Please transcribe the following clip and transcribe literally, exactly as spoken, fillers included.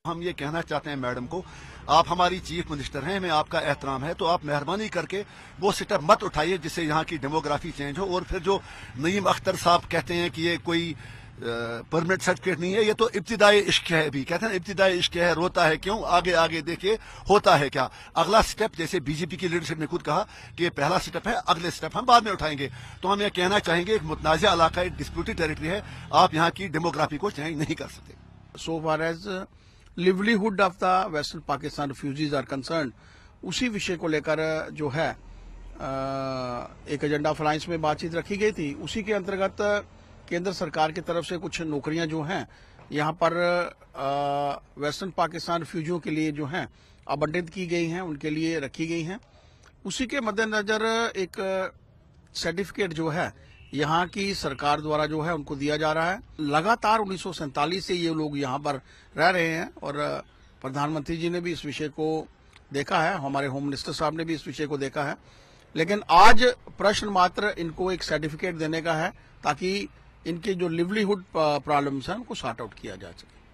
हम ये कहना चाहते हैं मैडम को, आप हमारी चीफ मिनिस्टर हैं, हमें आपका एहतराम है, तो आप मेहरबानी करके वो स्टेप मत उठाइए जिससे यहाँ की डेमोग्राफी चेंज हो। और फिर जो नईम अख्तर साहब कहते हैं कि ये कोई परमानेंट सर्टिफिकेट नहीं है, ये तो इब्तिदाई इश्क है। भी कहते हैं इब्तिदाई इश्क है, रोता है क्यों, आगे आगे देखिए होता है क्या। अगला स्टेप, जैसे बीजेपी की लीडरशिप ने खुद कहा कि ये पहला स्टेप है, अगले स्टेप हम बाद में उठाएंगे। तो हम ये कहना चाहेंगे एक मुतनाज़ा इलाका है, डिस्प्यूटेड टेरिटरी है, आप यहाँ की डेमोग्राफी को चेंज नहीं कर सकते। So far as uh, livelihood of the Western Pakistan refugees are concerned, उसी विषय को लेकर जो है uh, एक एजेंडा ऑफ अलायंस में बातचीत रखी गई थी। उसी के अंतर्गत केंद्र सरकार की तरफ से कुछ नौकरियां जो हैं यहाँ पर uh, वेस्टर्न पाकिस्तान रिफ्यूजियों के लिए जो हैं आवंटित की गई हैं, उनके लिए रखी गई हैं। उसी के मद्देनजर एक सर्टिफिकेट जो है यहाँ की सरकार द्वारा जो है उनको दिया जा रहा है। लगातार उन्नीस सौ सैंतालीस से ये लोग यहाँ पर रह रहे हैं और प्रधानमंत्री जी ने भी इस विषय को देखा है, हमारे होम मिनिस्टर साहब ने भी इस विषय को देखा है। लेकिन आज प्रश्न मात्र इनको एक सर्टिफिकेट देने का है ताकि इनके जो लिवलीहुड प्रॉब्लम्स हैं उनको सॉर्ट आउट किया जा सके।